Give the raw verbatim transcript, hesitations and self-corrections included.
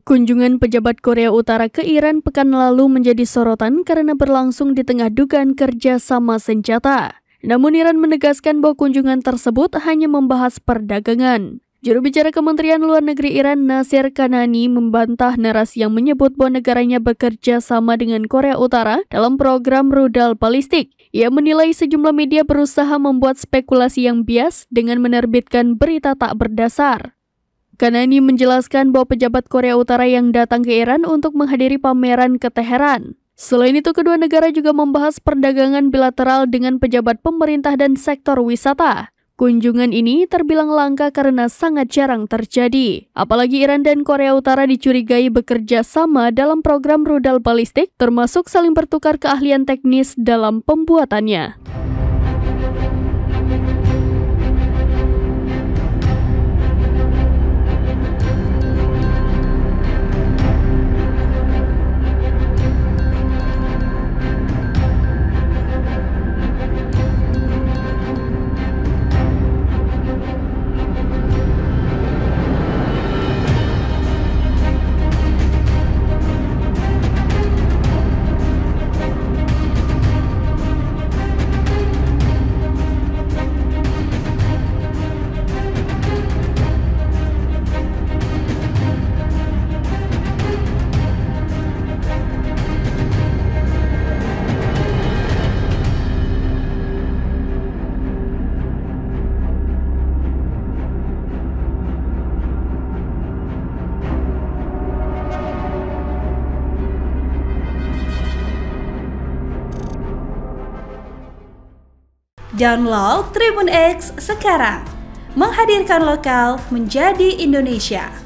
Kunjungan pejabat Korea Utara ke Iran pekan lalu menjadi sorotan karena berlangsung di tengah dugaan kerjasama senjata. Namun Iran menegaskan bahwa kunjungan tersebut hanya membahas perdagangan. Juru bicara Kementerian Luar Negeri Iran Nasir Kanani membantah narasi yang menyebut bahwa negaranya bekerja sama dengan Korea Utara dalam program rudal balistik. Ia menilai sejumlah media berusaha membuat spekulasi yang bias dengan menerbitkan berita tak berdasar. Kanani menjelaskan bahwa pejabat Korea Utara yang datang ke Iran untuk menghadiri pameran ke Teheran. Selain itu, kedua negara juga membahas perdagangan bilateral dengan pejabat pemerintah dan sektor wisata. Kunjungan ini terbilang langka karena sangat jarang terjadi. Apalagi Iran dan Korea Utara dicurigai bekerja sama dalam program rudal balistik, termasuk saling bertukar keahlian teknis dalam pembuatannya. Download Tribun X sekarang, menghadirkan lokal menjadi Indonesia.